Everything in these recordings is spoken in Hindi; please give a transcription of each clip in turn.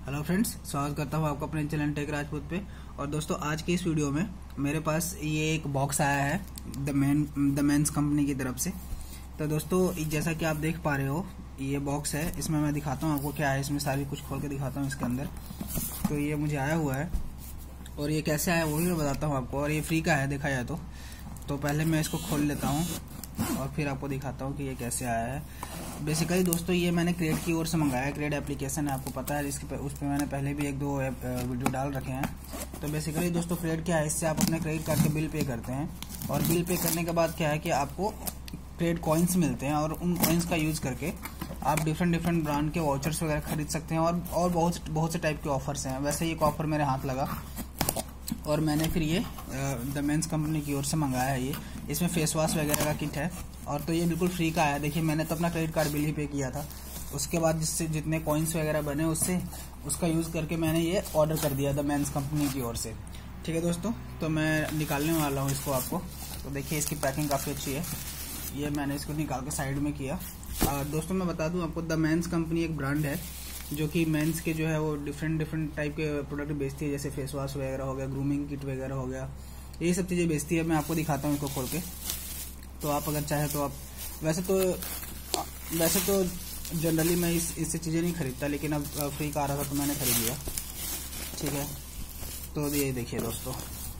हेलो फ्रेंड्स, स्वागत करता हूँ आपका अपने चैनल टेक राजपूत पे। और दोस्तों, आज की इस वीडियो में मेरे पास ये एक बॉक्स आया है द मेंस कंपनी की तरफ से। तो दोस्तों, जैसा कि आप देख पा रहे हो, ये बॉक्स है। इसमें मैं दिखाता हूँ आपको क्या है। इसमें सारी कुछ खोल के दिखाता हूँ इसके अंदर। तो ये मुझे आया हुआ है और ये कैसे आया वो भी मैं बताता हूँ आपको। और ये फ्री का है देखा जाए तो पहले मैं इसको खोल लेता हूँ और फिर आपको दिखाता हूँ कि ये कैसे आया है। बेसिकली दोस्तों, ये मैंने क्रेड की ओर से मंगाया है। क्रेड एप्लीकेशन है, आपको पता है, उस पर मैंने पहले भी एक दो वीडियो डाल रखे हैं। तो बेसिकली दोस्तों, क्रेड क्या है, इससे आप अपने क्रेडिट कार्ड के बिल पे करते हैं और बिल पे करने के बाद क्या है कि आपको क्रेड कॉइन्स मिलते हैं और उन कॉइन्स का यूज करके आप डिफरेंट ब्रांड के वाउचर्स वगैरह खरीद सकते हैं और बहुत से टाइप के ऑफर्स हैं। वैसे ही एक ऑफर मेरे हाथ लगा और मैंने फिर ये द मेंस कंपनी की ओर से मंगाया है। ये इसमें फेस वॉश वगैरह का किट है और तो ये बिल्कुल फ्री का आया। देखिए, मैंने तो अपना क्रेडिट कार्ड बिल ही पे किया था। उसके बाद जिससे जितने कॉइन्स वगैरह बने उसका यूज़ करके मैंने ये ऑर्डर कर दिया द मेंस कंपनी की ओर से। ठीक है दोस्तों, तो मैं निकालने वाला हूँ इसको आपको। तो देखिए, इसकी पैकिंग काफ़ी अच्छी है। ये मैंने इसको निकाल के साइड में किया। दोस्तों, मैं बता दूँ आपको, द मेंस कंपनी एक ब्रांड है जो कि मेंस के जो है वो डिफरेंट टाइप के प्रोडक्ट बेचती है। जैसे फेस वॉश वगैरह हो गया, ग्रूमिंग किट वगैरह हो गया, ये सब चीज़ें बेचती है। मैं आपको दिखाता हूँ इसको खोल के। तो आप अगर चाहे तो आप वैसे तो जनरली मैं इससे चीज़ें नहीं खरीदता, लेकिन अब फ्री का आ रहा था तो मैंने खरीद लिया। ठीक है, तो ये देखिए दोस्तों,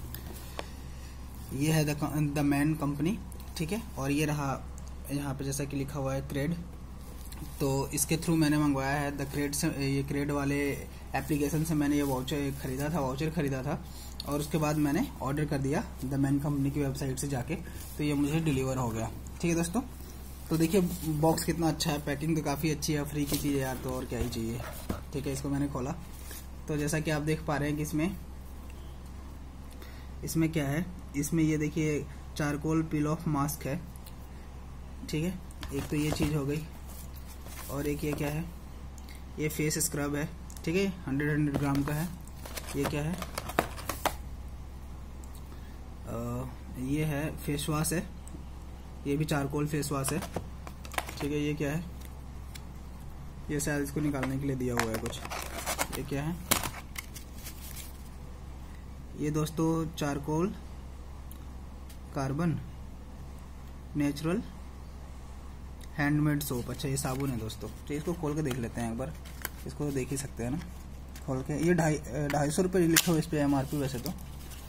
ये है द मेन कंपनी। ठीक है, और ये रहा यहाँ पे जैसा कि लिखा हुआ है क्रेड। तो इसके थ्रू मैंने मंगवाया है द क्रेड से। ये क्रेड वाले एप्लीकेशन से मैंने ये वाउचर खरीदा था और उसके बाद मैंने ऑर्डर कर दिया द मेन कंपनी की वेबसाइट से जाके। तो ये मुझे डिलीवर हो गया। ठीक है दोस्तों, तो देखिए बॉक्स कितना अच्छा है, पैकिंग तो काफ़ी अच्छी है। फ्री की चीज़ है यार, तो और क्या ही चाहिए। ठीक है, इसको मैंने खोला तो जैसा कि आप देख पा रहे हैं कि इसमें क्या है। इसमें ये देखिए चारकोल पील ऑफ मास्क है। ठीक है, एक तो ये चीज़ हो गई और एक ये क्या है, ये फेस स्क्रब है। ठीक है, 100 ग्राम का है। ये क्या है, ये है फेस वॉश है। ये भी चारकोल फेस वॉश है। ठीक है, ये क्या है, ये शायद इसको निकालने के लिए दिया हुआ है कुछ। ये क्या है, ये दोस्तों charcoal carbon natural handmade soap. अच्छा, ये साबुन है दोस्तों। तो इसको खोल के देख लेते हैं एक बार। इसको तो देख ही सकते हैं ना खोल के। ये 250 रुपये लिखा हुआ इस पे MRP वैसे तो।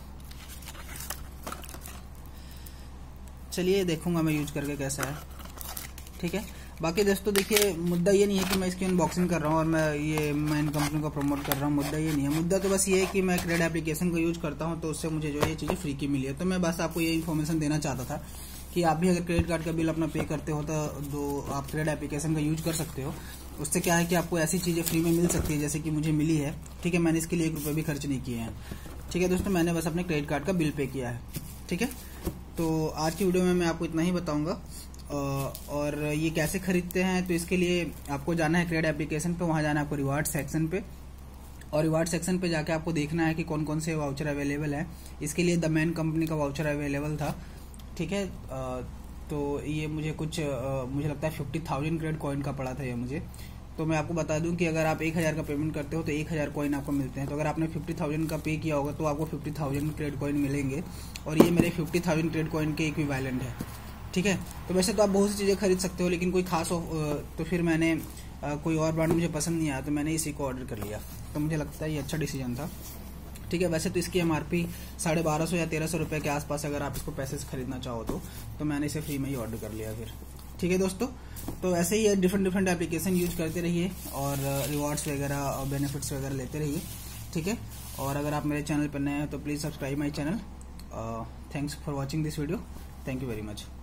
चलिए देखूंगा मैं यूज करके कैसा है। ठीक है, बाकी दोस्तों देखिए, मुद्दा ये नहीं है कि मैं इसकी अनबॉक्सिंग कर रहा हूँ और मैं ये मेन कंपनी को प्रमोट कर रहा हूँ। मुद्दा ये नहीं है। मुद्दा तो बस ये है कि मैं क्रेड एप्लीकेशन को यूज करता हूँ तो उससे मुझे जो है ये चीज़ें फ्री की मिली है। तो मैं बस आपको ये इन्फॉर्मेशन देना चाहता था कि आप भी अगर क्रेडिट कार्ड का बिल अपना पे करते हो तो आप क्रेड एप्लीकेशन का यूज कर सकते हो। उससे क्या है कि आपको ऐसी चीज़ें फ्री में मिल सकती है जैसे कि मुझे मिली है। ठीक है, मैंने इसके लिए 1 रुपये भी खर्च नहीं किए हैं। ठीक है दोस्तों, मैंने बस अपने क्रेडिट कार्ड का बिल पे किया है। ठीक है, तो आज की वीडियो में मैं आपको इतना ही बताऊंगा। और ये कैसे खरीदते हैं, तो इसके लिए आपको जाना है क्रेड एप्लीकेशन पे। वहाँ जाना है आपको रिवार्ड सेक्शन पे, और रिवार्ड सेक्शन पे जाके आपको देखना है कि कौन कौन से वाउचर अवेलेबल है। इसके लिए द मेन कंपनी का वाउचर अवेलेबल था। ठीक है, तो ये मुझे मुझे लगता है 50,000 क्रेड कॉइन का पड़ा था ये मुझे। तो मैं आपको बता दूं कि अगर आप 1000 का पेमेंट करते हो तो 1000 कॉइन आपको मिलते हैं। तो अगर आपने 50,000 का पे किया होगा तो आपको 50,000 क्रेड कॉइन मिलेंगे और ये मेरे 50,000 क्रेड कॉइन के इक्विवेलेंट है। ठीक है, तो वैसे तो आप बहुत सी चीज़ें खरीद सकते हो, लेकिन कोई खास तो फिर मैंने कोई और ब्रांड मुझे पसंद नहीं आया तो मैंने इसी को ऑर्डर कर लिया। तो मुझे लगता है ये अच्छा डिसीजन था। ठीक है, वैसे तो इसकी MRP 1250 या 1300 रुपये के आसपास अगर आप इसको पैसे से खरीदना चाहो तो मैंने इसे फ्री में ही ऑर्डर कर लिया फिर। ठीक है दोस्तों, तो ऐसे ही डिफरेंट एप्लीकेशन यूज करते रहिए और रिवॉर्ड्स वगैरह और बेनिफिट्स वगैरह लेते रहिए। ठीक है, और अगर आप मेरे चैनल पर नए हैं तो please subscribe my channel. Thanks for watching this video. Thank you very much.